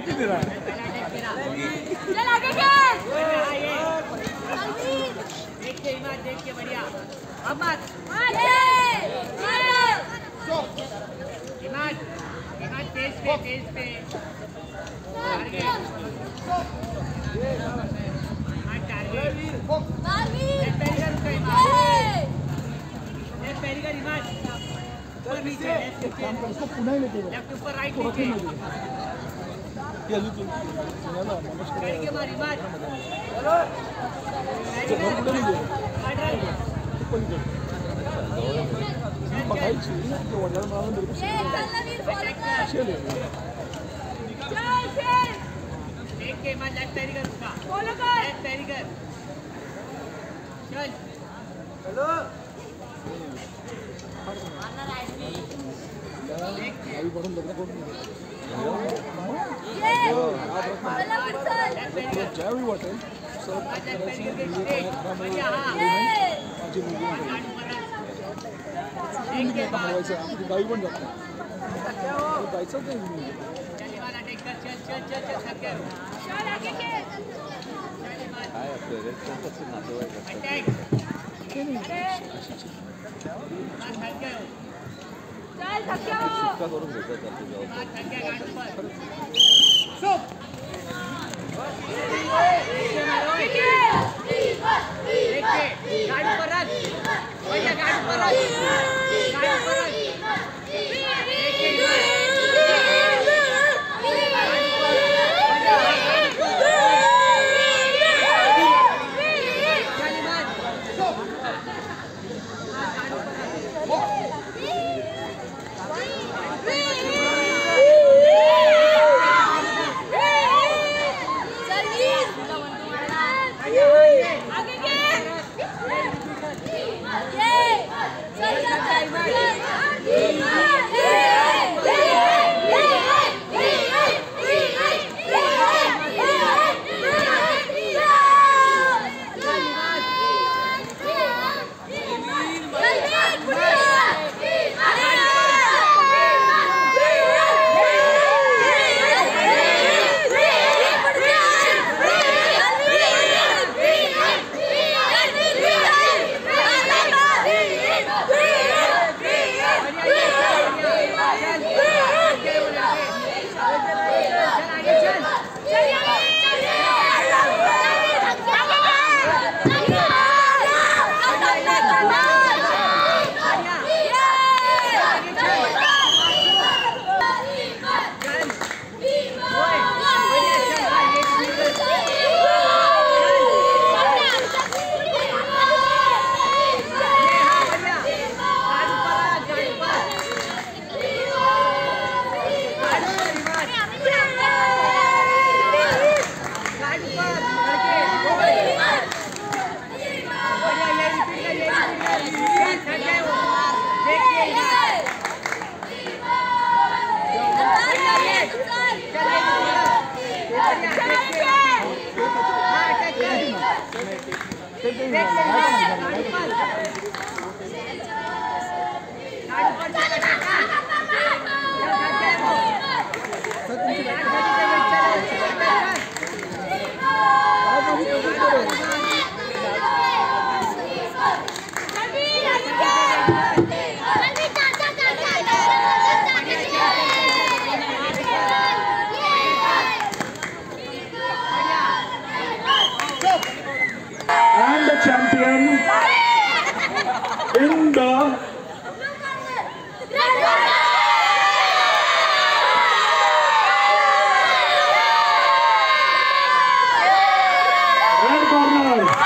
ही दे रहा है। चल आगे खेल। देख के इमाद, देख के बढ़िया। अहमद इमाद, इमाद पेस पे, पेस पे। टारगेट उसको पुन्हा लेते लेफ्ट ऊपर राइट नीचे के मार इमाद देख के इमाद लेफ्ट पैरी कर उसका फॉलो कर लेफ्ट पैरी कर चल हेलो अभी बढ़न लग रहा Jerry Water so गाड़ी बन जाता है बाइक से चल थक्या करून घेतात गाड़ी पर रख भैया गाड़ी पर रख गाड़ी पर रख in the red corner.